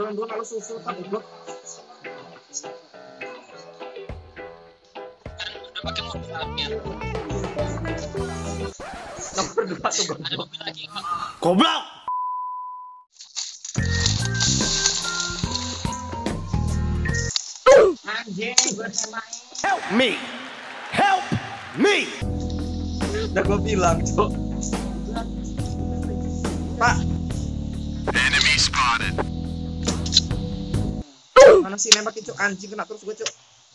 dua kalau susu tak goblok. Udah pakai mobil hampir. Nomor 2 tuh Ada goblok. mobil lagi kok. Goblok! Anjing, gue tembak. Help me! Help me! Udah gue bilang, Cok. Pak. Enemy spotted. Mana sih nembakin, Cok? Anjing kena terus gue, Cok.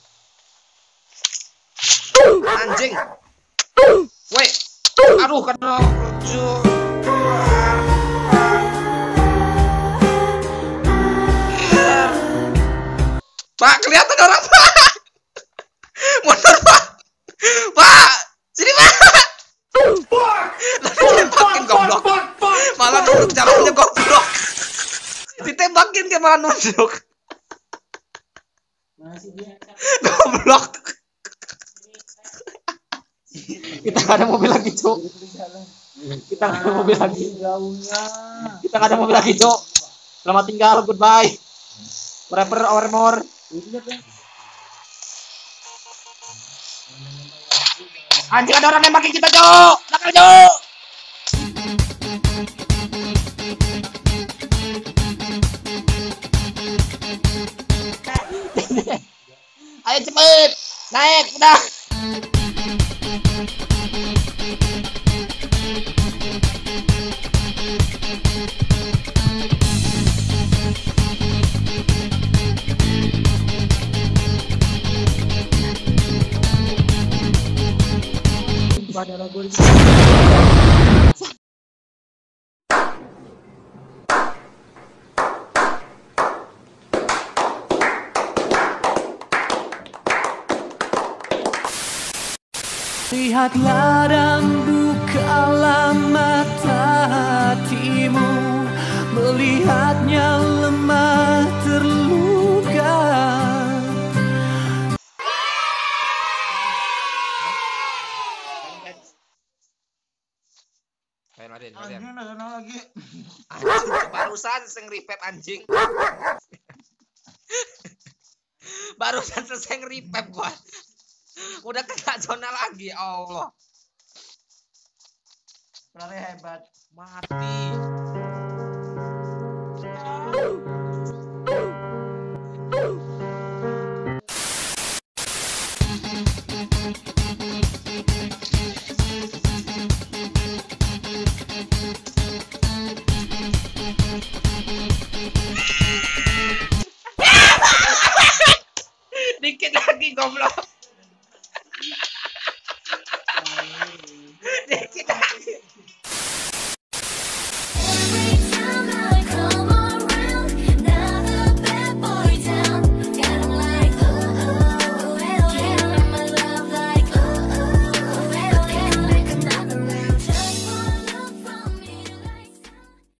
Anjing. Woi. Aduh, kena Cok. Pak, kelihatan orang, Pak. Mundur, Pak. Pak, sini, Pak. Ditembakin goblok. Malah nunduk jalannya goblok. Ditembakin dia malah nunduk. Goblok. Kita gak ada mobil lagi, Cuk. Kita gak ada mobil lagi. Kita gak ada mobil lagi, Cuk. Selamat tinggal, goodbye. Forever or more. Anjing, ada orang nembakin kita, Cuk. Nakal, Cuk. Ayo cepet. Naik, udah. Padahal gue lihatlah dan bukalah mata hatimu, melihatnya lemah terluka. Raden. Anjing ada lagi. Anjing, barusan selesai nge-repair anjing. Barusan selesai nge-repair gua. Udah kena zona lagi, Allah. Lari hebat. Mati. Dikit lagi goblok. Dikit